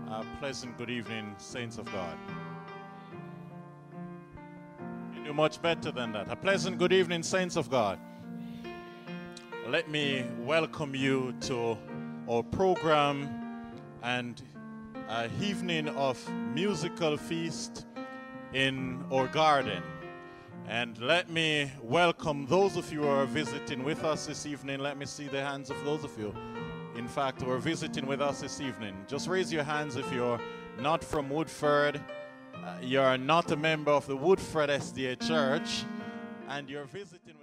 A pleasant good evening, saints of God. You do much better than that. A pleasant good evening, saints of God. Let me welcome you to our program and an evening of musical feast in our garden. And let me welcome those of you who are visiting with us this evening. Let me see the hands of those of you, in fact, who are visiting with us this evening. Just raise your hands if you're not from Woodford, you're not a member of the Woodford SDA Church, and you're visiting